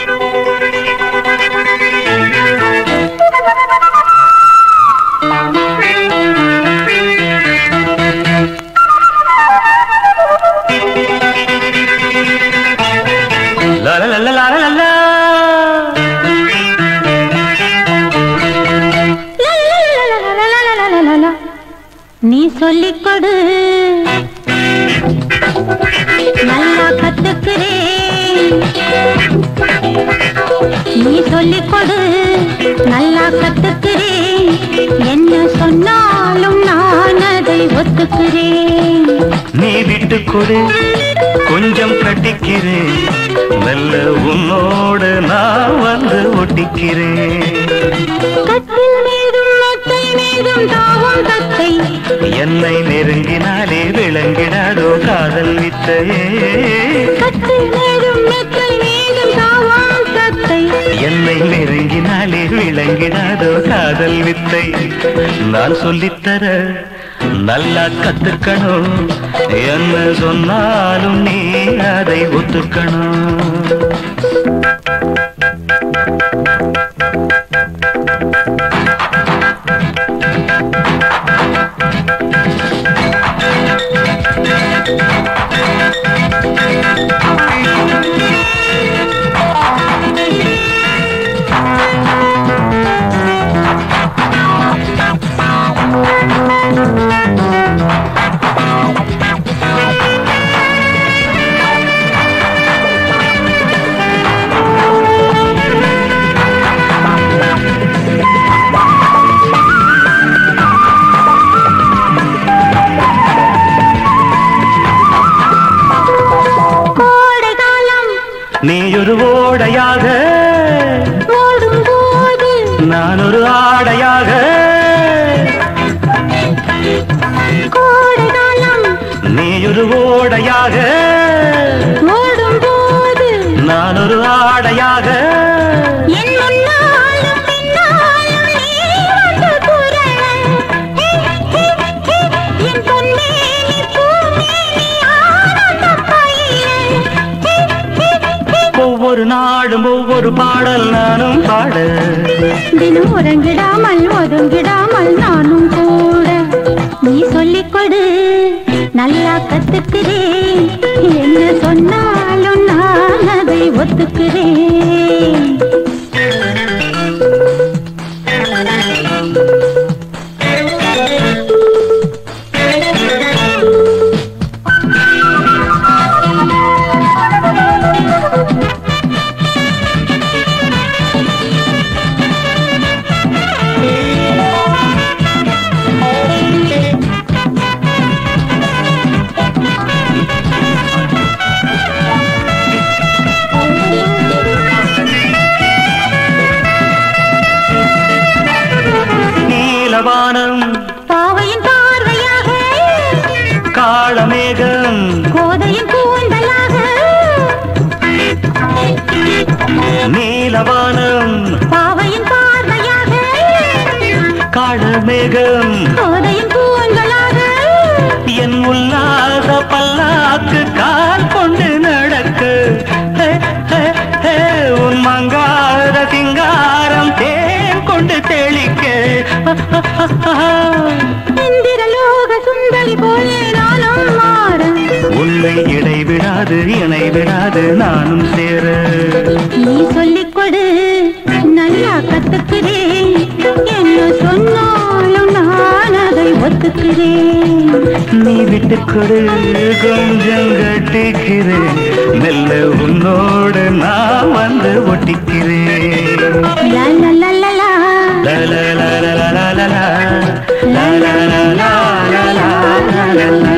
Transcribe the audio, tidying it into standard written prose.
நீ சொல்லிக் கொடு நல்லா கத்துக்கிறேன். நீ சொல்லிக் கொடு நல்லா கத்துக்கிறேன். என்ன சொன்னாலும் நான் அதை ஒத்துக்கிறேன். நீ விட்டு கொடு கொஞ்சம் கட்டிக்கிறேன். நல்ல உன்னோடு நான் வந்து ஒட்டிக்கிறேன். கட்டில் மீதும் மெத்தை மீதும் தாவும் தத்தை என்னை நெருங்கினாலே விளங்கிடாதோ காதல் வித்தையே. கட்டில் மீதும் மெத்தை மீதும் தாவும் தத்தை என்னை நெருங்கினாலே விளங்கிடாதோ காதல் வித்தை. நான் சொல்லித்தர நல்லா கத்துக்கணும். என்ன சொன்னாலும் நீ அதை ஒத்துக்கணும். நீ ஒரு ஓடையாக ஓடும் போது நான் ஒரு ஆடையாக. கோடைகாலம் நீ ஒரு ஓடையாக ஓடும் போது நான் ஒரு ஆடையாக. என் முன்னாலும் பின்னாலும் நீ வந்து குரல். என் பொன்மேனி பூமேனி ஆனந்தப் பயிர். ஒவ்வொரு நாடும் ஒவ்வொரு பாடல் நானும் பாட. தினம் உறங்கிடாமல் ஒதுங்கிடாமல் நானும் கூட. நீ சொல்லிக் கொடு நல்லா கத்துக்கிறேன். என்ன சொன்னாலும் நான் அதை ஒத்துக்கிறேன். நீலவானம் பாவையின் பார்வையாக காளமேகம் கோதையின் கூந்தலாக. நீலவானம் பாவையின் பார்வையாக காளமேகம் கோதையின் கூந்தலாக. என் உல்லாச பல்லாக்கு கால் கொண்டு நடக்க. உன் மங்கார சிங்காரம் தேன் கொண்டு தெளிக்க. இந்திரலோக சுந்தரி போலே நானும் மாற. உன்னை இடைவிடாது இணைவிடாது நானும் சேர. நீ சொல்லிக் கொடு நல்லா கத்துக்கிறேன். என்ன சொன்னாலும் நான் அதை ஒத்துக்கிறேன். நீ விட்டு கொடு கொஞ்சம் கட்டிக்கிறேன். மெல்ல உன்னோடு நான் வந்து ஒட்டிக்கிறேன். லா லா லா லா லா. La la la la la la la la la la la la la la la la.